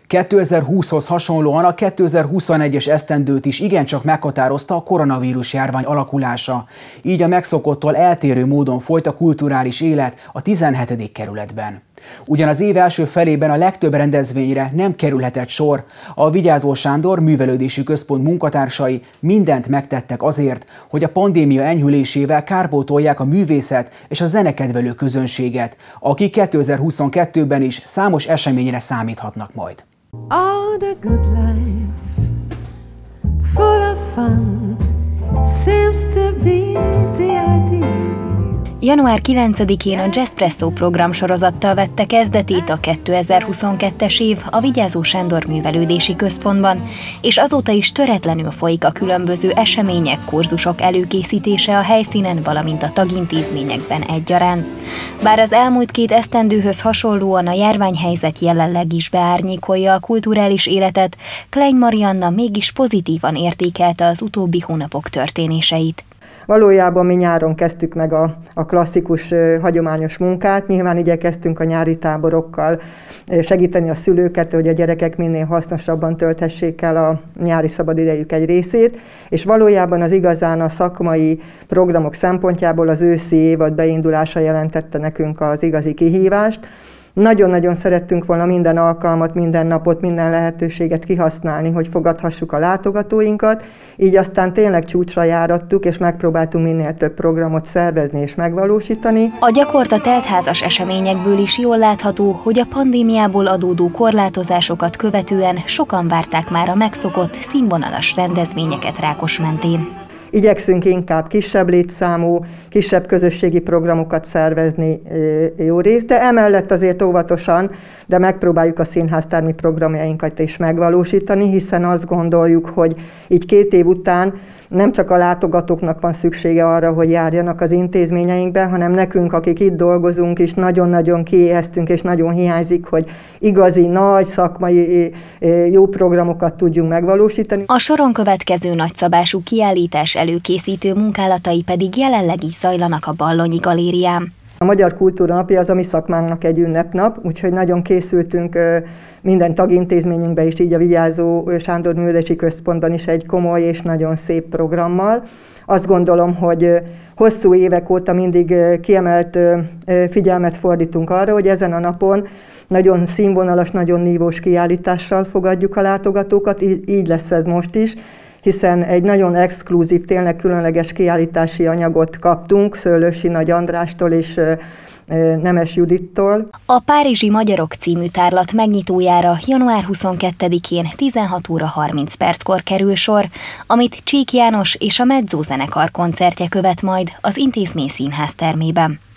2020-hoz hasonlóan a 2021-es esztendőt is igencsak meghatározta a koronavírus járvány alakulása. Így a megszokottól eltérő módon folyt a kulturális élet a 17. kerületben. Ugyan az év első felében a legtöbb rendezvényre nem kerülhetett sor, a Vigyázó Sándor Művelődési Központ munkatársai mindent megtettek azért, hogy a pandémia enyhülésével kárpótolják a művészet és a zenekedvelő közönséget, akik 2022-ben is számos eseményre számíthatnak majd. All the good life, full of fun, seems to be the idea. Január 9-én a Jazzpresso programsorozattal vette kezdetét a 2022-es év a Vigyázó Sándor Művelődési Központban, és azóta is töretlenül folyik a különböző események, kurzusok előkészítése a helyszínen, valamint a tagintézményekben egyaránt. Bár az elmúlt 2 esztendőhöz hasonlóan a járványhelyzet jelenleg is beárnyékolja a kulturális életet, Klein Marianna mégis pozitívan értékelte az utóbbi hónapok történéseit. Valójában mi nyáron kezdtük meg a klasszikus, hagyományos munkát. Nyilván igyekeztünk a nyári táborokkal segíteni a szülőket, hogy a gyerekek minél hasznosabban tölthessék el a nyári szabadidejük egy részét, és valójában az igazán a szakmai programok szempontjából az őszi évad beindulása jelentette nekünk az igazi kihívást. Nagyon-nagyon szerettünk volna minden alkalmat, minden napot, minden lehetőséget kihasználni, hogy fogadhassuk a látogatóinkat, így aztán tényleg csúcsra járattuk, és megpróbáltunk minél több programot szervezni és megvalósítani. A gyakorta teltházas eseményekből is jól látható, hogy a pandémiából adódó korlátozásokat követően sokan várták már a megszokott, színvonalas rendezvényeket Rákos mentén. Igyekszünk inkább kisebb létszámú, kisebb közösségi programokat szervezni jó részt, de emellett azért óvatosan, de megpróbáljuk a színháztármi programjainkat is megvalósítani, hiszen azt gondoljuk, hogy így 2 év után nem csak a látogatóknak van szüksége arra, hogy járjanak az intézményeinkbe, hanem nekünk, akik itt dolgozunk is, nagyon-nagyon kiéheztünk, és nagyon hiányzik, hogy igazi, nagy, szakmai, jó programokat tudjunk megvalósítani. A soron következő nagyszabású kiállítás előkészítő munkálatai pedig jelenleg is zajlanak a Ballonyi Galérián. A Magyar Kultúra Napja az a mi szakmánknak egy ünnepnap, úgyhogy nagyon készültünk minden tagintézményünkben is, így a Vigyázó Sándor Művelődési Központban is egy komoly és nagyon szép programmal. Azt gondolom, hogy hosszú évek óta mindig kiemelt figyelmet fordítunk arra, hogy ezen a napon nagyon színvonalas, nagyon nívós kiállítással fogadjuk a látogatókat, így lesz ez most is, hiszen egy nagyon exkluzív, tényleg különleges kiállítási anyagot kaptunk Szőlősi Nagy Andrástól és Nemes Judittól. A Párizsi Magyarok című tárlat megnyitójára január 22-én 16 óra 30 perckor kerül sor, amit Csík János és a Mezzo zenekar koncertje követ majd az intézmény színház termében.